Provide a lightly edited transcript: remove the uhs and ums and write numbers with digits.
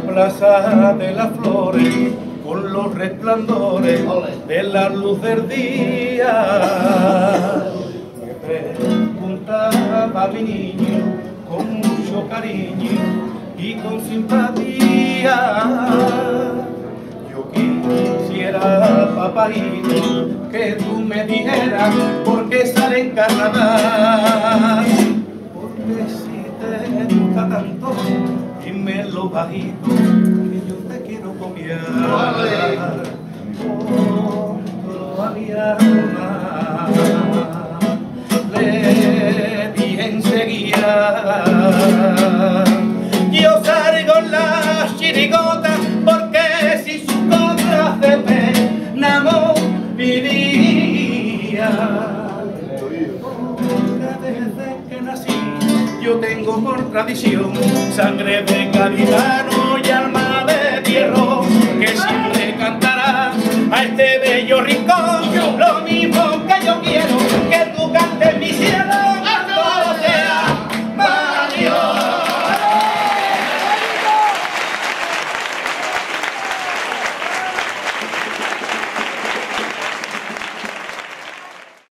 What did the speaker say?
plaza de las flores, con los resplandores de la luz del día. Me preguntaba mi niño con mucho cariño y con simpatía. Yo quisiera, papaíto, que tú me dijeras por qué sale en carnaval. Porque si te gusta tanto, dímelo bajito, que yo te quiero copiar. Oh, a mi alma le dije enseguida, yo salgo en la chirigota, porque si sus cosas de pena moriría. Desde que nací yo tengo por tradición sangre de gaditano